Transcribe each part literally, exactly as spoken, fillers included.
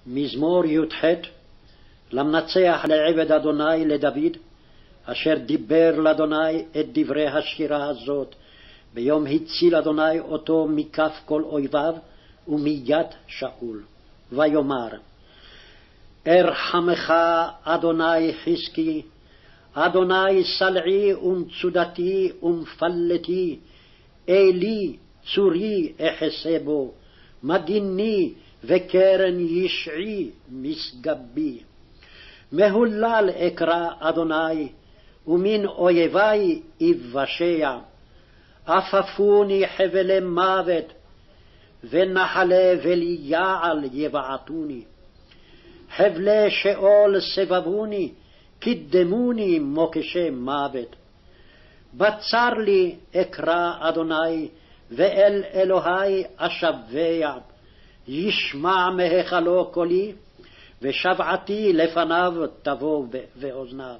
מזמור י"ח, למנצח לעבד אדוני לדוד, אשר דיבר לאדוני את דברי השירה הזאת, ביום הציל אדוני אותו מכף כל אויביו ומיד שאול. ויאמר, ארחמך אדוני חזקי, אדוני סלעי ומצודתי ומפלתי, אלי צורי אחסה בו, מגיני וקרן ישעי משגבי. מהולל אקרא אדוני, ומן אויבי יבשע. אפפוני חבלי מוות, ונחלי וליעל יבעטוני. חבלי שאול סבבוני, קידמוני מוקשי מוות. בצר לי אקרא אדוני, ואל אלוהי אשבע. ישמע מהיכלו קולי, ושבעתי לפניו תבוא באוזניו.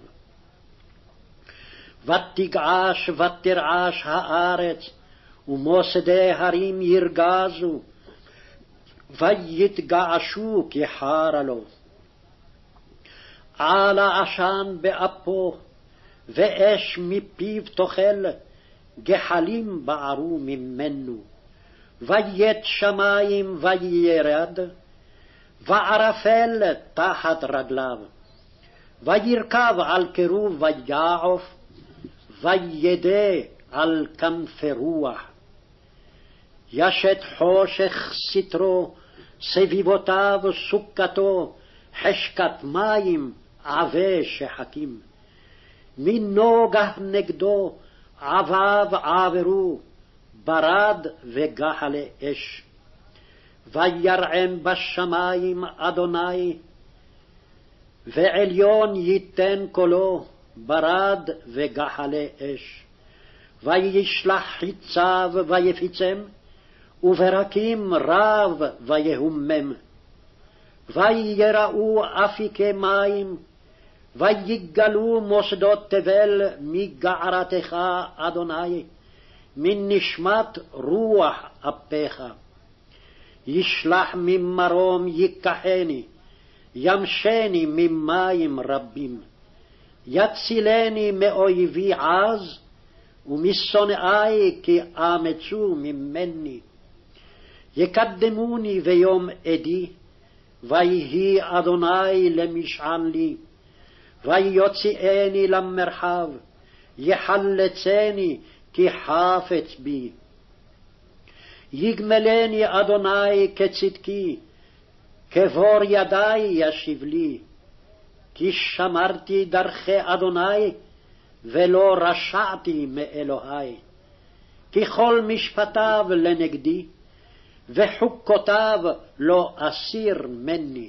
ותגעש ותרעש הארץ, ומוסדי הרים ירגזו, ויתגעשו כי חרה לו. עלה עשן באפו, ואש מפיו תאכל, גחלים בערו ממנו. ויית שמים וירד, וערפל תחת רגליו. וירכב על קירוב ויעוף, וידע על כנפי רוח. ישת חושך סתרו, סביבותיו סוכתו, חשקת מים עבה שחקים. מנוגה נגדו עביו עברו, ברד וגחלי אש. וירעם בשמים אדוני, ועליון ייתן קולו, ברד וגחלי אש. וישלח חיציו ויפיצם, וברקים רב ויהומם. ויראו אפיקי מים, ויגלו מוסדות תבל מגערתך אדוני, מן נשמת רוח אפיך. ישלח ממרום ייקחני, ימשני ממים רבים. יצילני מאויבי עז, ומשונאי כי אמצו ממני. יקדמוני ביום עדי, ויהי אדוני למשען לי. ויוציאני למרחב, יחלצני כי חפץ בי. יגמלני אדוני כצדקי, כבור ידי ישיב לי. כי שמרתי דרכי אדוני, ולא רשעתי מאלוהי. כי כל משפטיו לנגדי, וחוקותיו לא אסיר מני.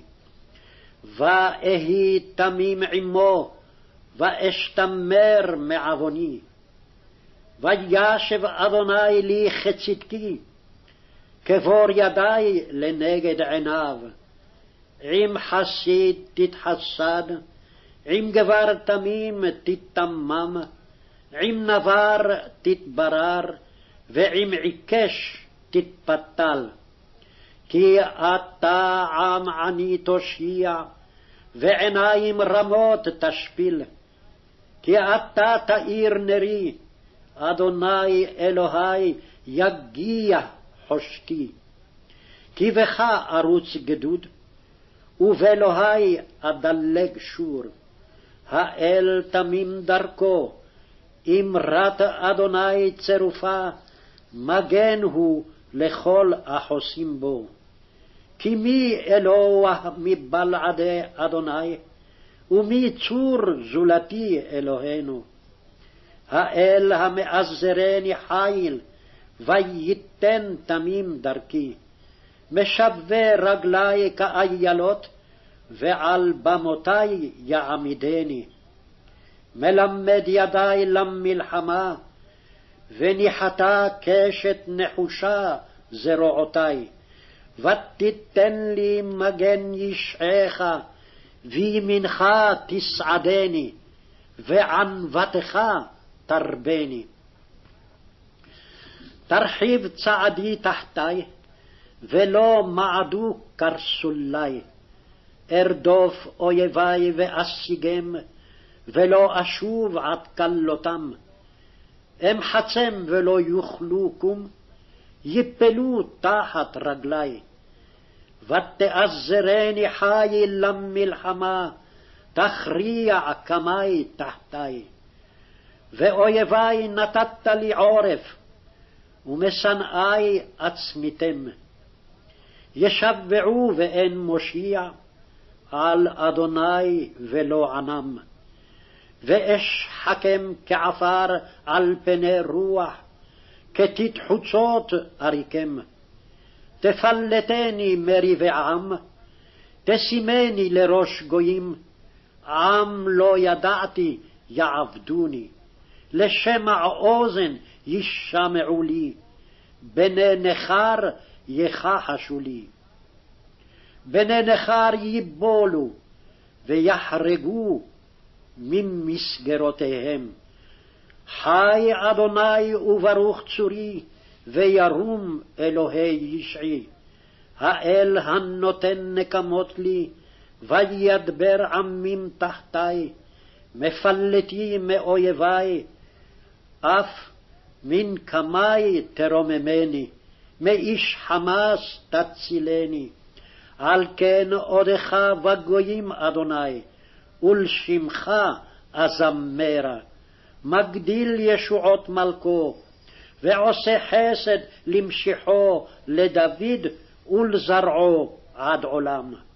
ואהי תמים עמו, ואשתמר מעווני. וישב אדוני לי כצדקי, כבור ידי לנגד עיניו. עם חסיד תתחסד, עם גבר תמים תתמם, עם נבר תתברר, ועם עיקש תתפתל. כי אתה עם עני תושיע, ועיניים רמות תשפיל. כי אתה תאיר נרי, אדוני אלוהי יגיע חושקי. כי בך ארוץ גדוד, ובאלוהי אדלג שור. האל תמים דרכו, אמרת אדוני צירופה, מגן הוא לכל החוסים בו. כי מי אלוה מבלעדי אדוני, ומי צור זולתי אלוהינו. האל המאזרני חיל, וייתן תמים דרכי. משווה רגלי כאיילות, ועל במותי יעמידני. מלמד ידי למלחמה, וניחתה קשת נחושה זרועותי. ותיתן לי מגן ישעך, וימינך תסעדני, וענוותך תרבני. תרחיב צעדי תחתי, ולא מעדו קרסולי. ארדוף אויבי ואשיגם, ולא אשוב עד כלותם. אמחצם ולא יוכלו קום, יפלו תחת רגלי. ותעזרני חיל למלחמה, תכריע קמי תחתי. ואויבי נתת לי עורף, ומשנאי עצמיתם. ישבעו ואין מושיע, על אדוני ולא ענם. ואש חכם כעפר על פני רוח, כתית חוצות אריקם. תפלטני מריבי עם, תשימני לראש גויים, עם לא ידעתי יעבדוני. לשמע אוזן ישמעו לי, בני נכר יכחשו לי. בני נכר ייבולו ויחרגו ממסגרותיהם. חי אדוני וברוך צורי, וירום אלוהי ישעי. האל הנותן נקמות לי, וידבר עמים תחתי. מפלטי מאויבי, אף מן קמי תרוממני, מאיש חמאס תצילני. על כן עודך בגויים אדוני, ולשמך אזמרה. מגדיל ישועות מלכו, ועושה חסד למשחו לדוד ולזרעו עד עולם.